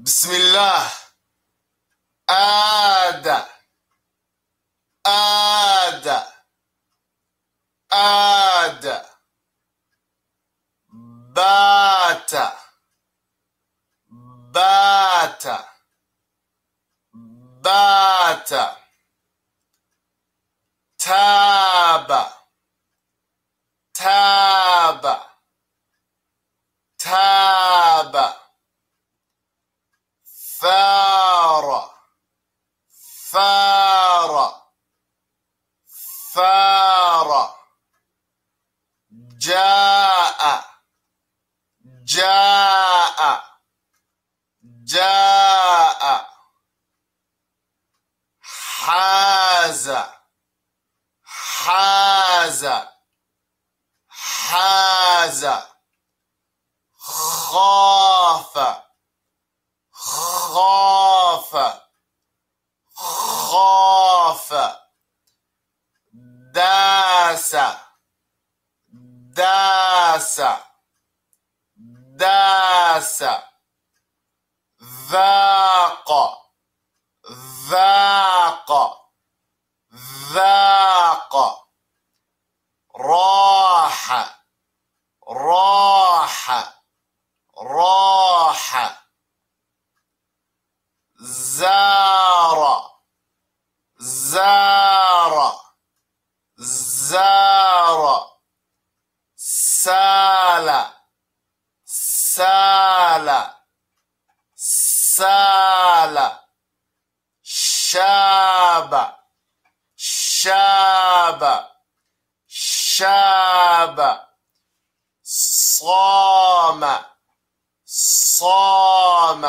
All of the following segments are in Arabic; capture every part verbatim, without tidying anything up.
بسم الله. آد آد آد بات بات بات تاب تاب تاب ثار ثار ثار جاء جاء جاء حاز حاز حاز خاف خاف خاف داس داس داس ذاق ذاق ذاق راح راح راح زار زار زار سال سال سال شاب شاب شاب صام صام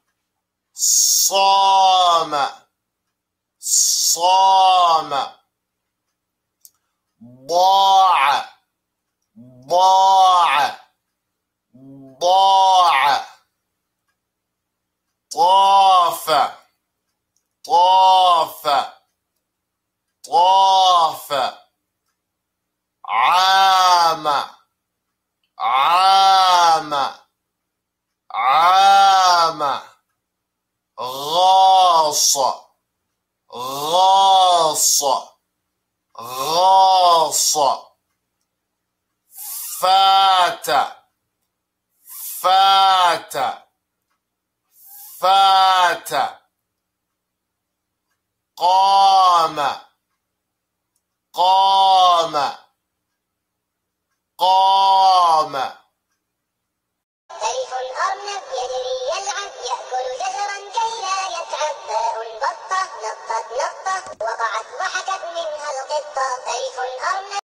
صام صام ضاع ضاع ضاع طاف طاف طاف عام عام عام غاص غاص غاص فات فات فات قام قام قام